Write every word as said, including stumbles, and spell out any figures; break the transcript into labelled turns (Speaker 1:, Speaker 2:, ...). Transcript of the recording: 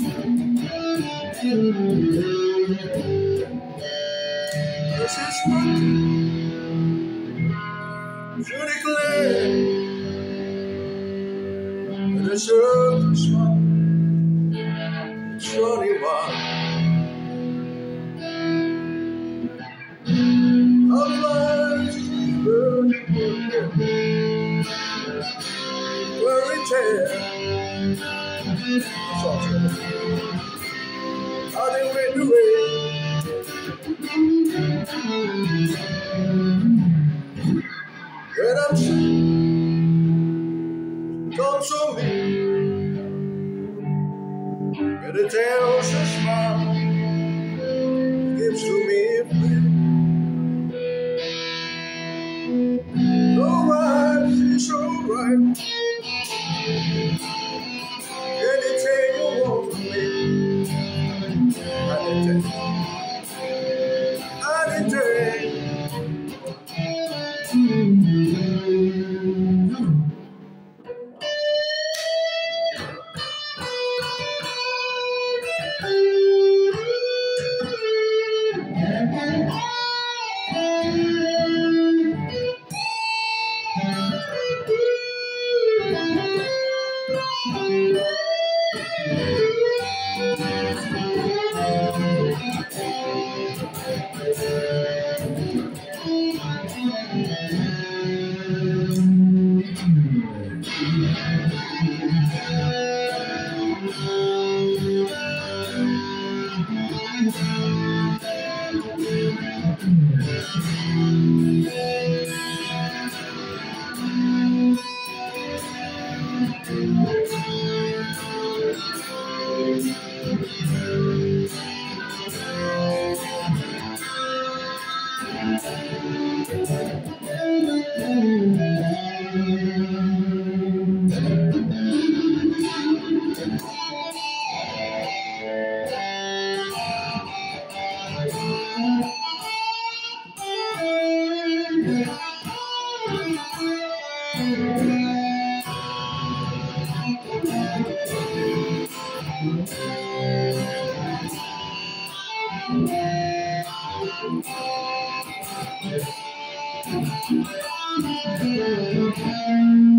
Speaker 1: This is what je declare, and it's your smile, surely one. Our lives will fairy tale. I didn't win the race. Redemption comes from me, and it tells a smile, gives to me free. No eyes is alright, anything you want from me, anything, anything.
Speaker 2: Thank you.